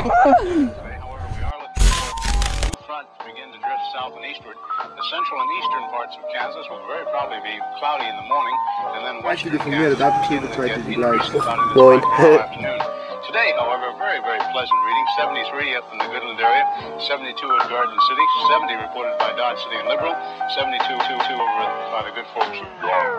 Begin to drift south and eastward. The central and eastern parts of Kansas will very probably be cloudy in the morning, and then western Kansas will begin to get increased about in the afternoon. Today, however, very, very pleasant reading. 73 up in the Goodland area, 72 at Garden City, 70 reported by Dodge City and Liberal, 72 over by the good folks of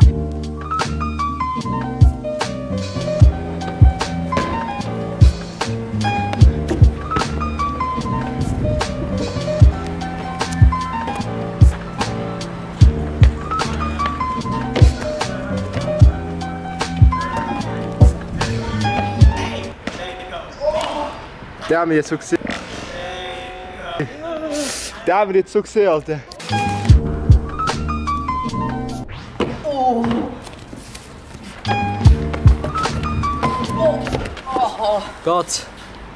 Der haben wir jetzt so gesehen. Der haben wir jetzt so gesehen, Alter. Oh. Gott.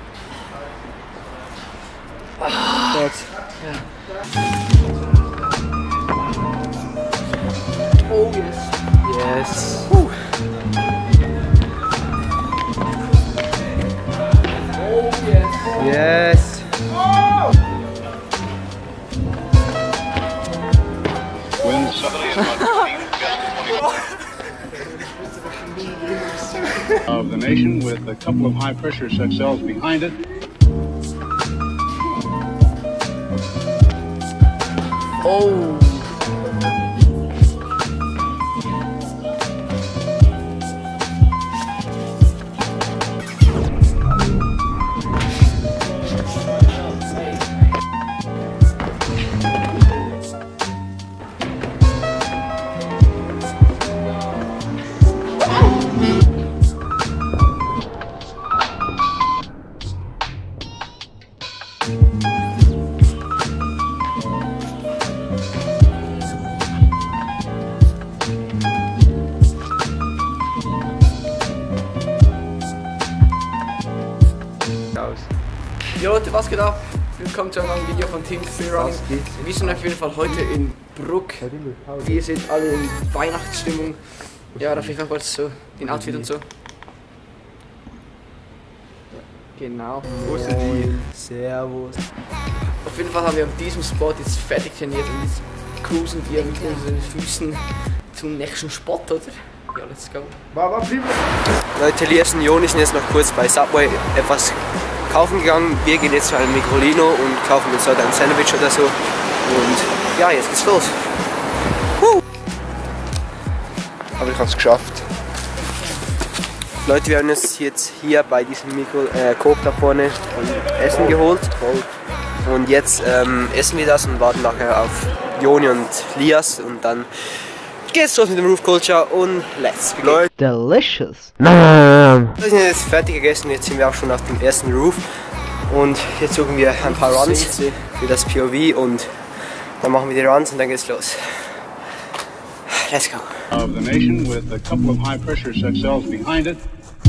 Gott. Ja. Oh yes. Yes. Yes! winds southerly at about 15, gust of 20 of the nation with a couple of high pressure cells behind it. Oh! Jo Leute, was geht ab? Willkommen zu einem neuen Video von Team Freerunning. Wir sind auf jeden Fall heute in Bruck. Ihr seht alle in Weihnachtsstimmung. Ja, da vielleicht noch kurz so den Outfit und so. Genau. Wo sind die? Servus. Auf jeden Fall haben wir auf diesem Spot jetzt fertig trainiert und jetzt cruisen wir mit unseren Füßen zum nächsten Spot, oder? Ja, let's go. Leute, Elias und Joni sind jetzt noch kurz bei Subway etwas kaufen gegangen. Wir gehen jetzt zu einem Microlino und kaufen uns heute ein Sandwich oder so. Und ja, jetzt geht's los. Aber ich habe es geschafft. Leute, wir haben uns jetzt hier bei diesem Coop da vorne Essen geholt. Und jetzt essen wir das und warten nachher auf Joni und Lias und dann geht's los mit dem Roof Culture und let's begin. Delicious. Wir sind jetzt fertig gegessen, jetzt sind wir auch schon auf dem ersten Roof und jetzt suchen wir ein paar Runs für das POV und dann machen wir die Runs und dann geht's los. Let's go. Of the nation with a couple of high pressure cells behind it.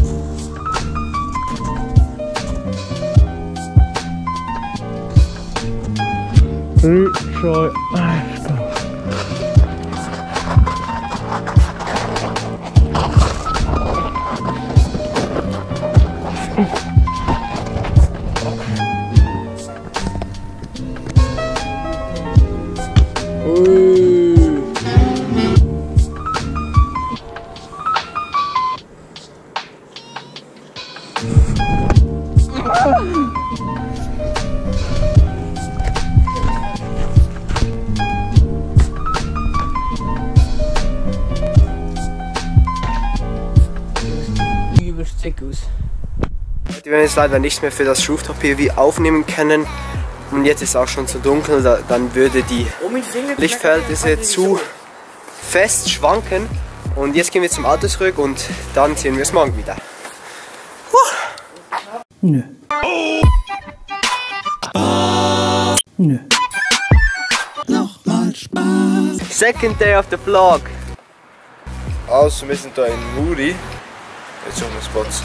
Wir werden jetzt leider nicht mehr für das Rooftop POV aufnehmen können und jetzt ist auch schon zu dunkel, dann würde die Lichtverhältnisse zu fest schwanken und jetzt gehen wir zum Auto zurück und dann sehen wir es morgen wieder. Nö. Nö. Nochmal Spaß. Second day of the vlog. Also, wir sind hier in Muri. Jetzt suchen wir Spots.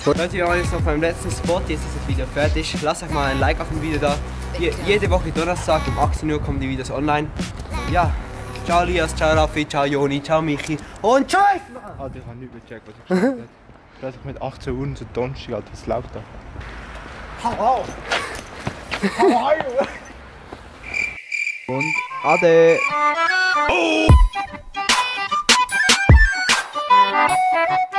Leute, wir waren jetzt noch beim letzten Spot, jetzt ist das Video fertig. Lasst euch mal ein Like auf dem Video da. Jede Woche Donnerstag um 18 Uhr kommen die Videos online. Ja, ciao Lias, ciao Raffi, ciao Joni, ciao Michi und tschüss! Alter, ich habe nicht gecheckt, was ich gesagt habe. Plötzlich mit 18 Uhr so Donnerstag, Alter, was läuft da? Hau auf! Hau auf! Und Ade! Oh!